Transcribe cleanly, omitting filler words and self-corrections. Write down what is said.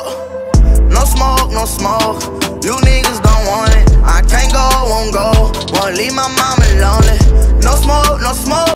No smoke, no smoke. You niggas don't want it. I can't go, won't go. Won't leave my mama lonely. No smoke, no smoke.